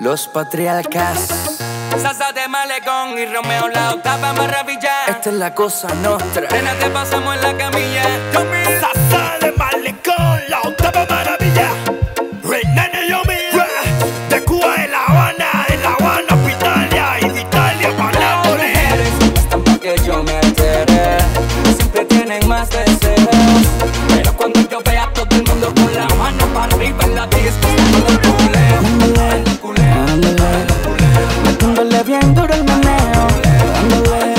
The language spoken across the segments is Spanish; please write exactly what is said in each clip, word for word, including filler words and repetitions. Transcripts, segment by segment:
Los patriarcas. Salsa de malecón y Romeo la octava maravilla. Esta es la cosa nostra. Nena, te pasamos en la camilla. Salsa de malecón, la octava maravilla. Rey Nene Yomi. De Cuba a La Habana, de La Habana pa' Italia y de Italia pa' Nápoles. Están pa' que yo me entere. Siempre tienen más deseos. Pero cuando yo vea a todo el mundo con la mano para arriba en la disco, todo el culeo, el culeo, el culeo, Dándole bien duro el meneo. Dándole,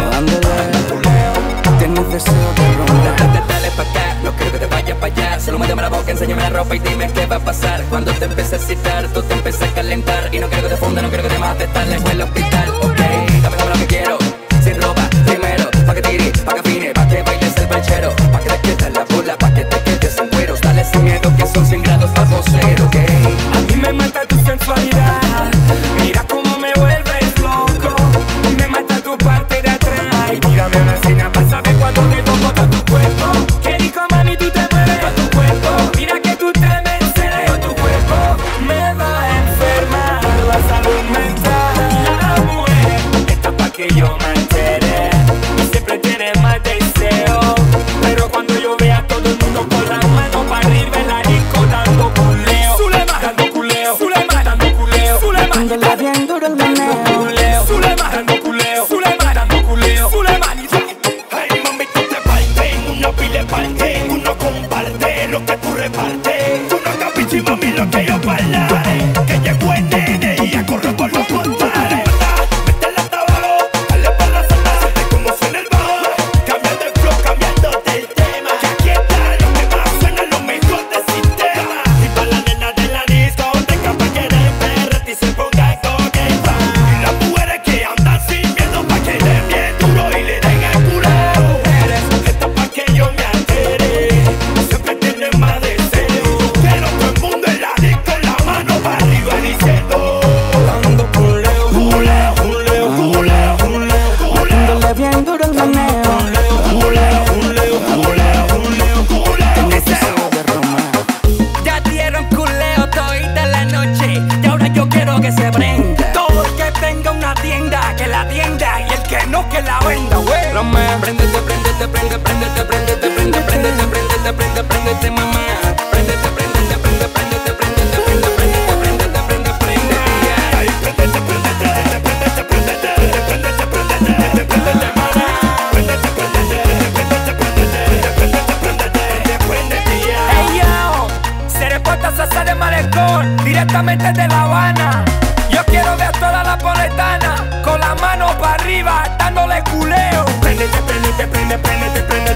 dándole. Tienes deseo de romper. dale, dale pa' acá, no quiero que te vayas pa' allá. Solo méteme la boca, enséñame la ropa y dime qué va a pasar. Cuando te empieces a citar, tú te empiezas a calentar. Y no quiero que te funda, no quiero que te mates, dale, fue al hospital, ok. Dame todo lo que quiero, sin ropa, primero. Pa' que tire, pa' que afine, pa' que bailes el perchero. Pa' que te quites la bola, pa' que te quedes sin cueros. Dale sin miedo, que son cien grados bajo cero, ok. A mí me mata tu sensualidad. Mira cómo me vuelves loco. Me mata tu parte de atrás. Y tírame una escena para saber cuándo te toco todo tu cuerpo. Que rico, mami, tú te mueves con tu cuerpo. Mira que tú te me enceles con tu cuerpo. Me va a enfermar la salud mental. La mujer está pa' que yo me entere. Y siempre tiene más deseo. Pero cuando yo vea a todo el mundo con la mano para arriba en la disco dando culeo. Zulema, dando culeo. Zulema, dando culeo. Zulema, Dándole bien duro el meneo. culeo. Zulema, dando culeo. Zulema, dando culeo. Zulema, ni ay, mami, tú te partes. Uno pile parte. Uno comparte lo que tú repartes. Tú no capichi, mami, lo que yo parlaré. Que llegó el nene y ya corre por los portales. Métela hasta abajo, dale pa' la zona. Siente como suena el bajo. Cambiando el flow, cambiando del tema. Que aquí está lo que más suena, lo mejor del sistema. Y pa' la nena de la discoteca, pa' que den perrete y se ponga coqueta. Y las mujeres que andan sin miedo, pa' que den bien duro y le den el curao. Esta pa' que yo me altere, siempre tiene más deseo. Quiero todo el mundo en la disco, la mano para arriba diciendo dando culeo, culeo, culeo, culeo, culeo, culeo. Dándole bien duro el meneo. Culeo, culeo, culeo, culeo, culeo. Tienes deseo de romper. Ya dieron culeo todita la noche. Y ahora yo quiero que se prenda. Todo el que tenga una tienda, que la tienda. Y el que no, que la venda, güey. Romeo, préndete, préndete, prende, préndete, préndete, prende, préndete, préndete, prende, préndete, mamá. Préndete, préndete, prende, préndete, préndete, prende, préndete, préndete, prende, prende, ya. Ay, préndete, préndete, préndete, préndete, préndete, préndete, préndete, mamá. Préndete, préndete, préndete, préndete, préndete, préndete, préndete, ya. Hey, yo, se reporta salsa de malecón, directamente de La Habana. Yo quiero ver a toda la poletana con la mano para arriba, dándole culeo. Préndete, préndete, prende, préndete, prende.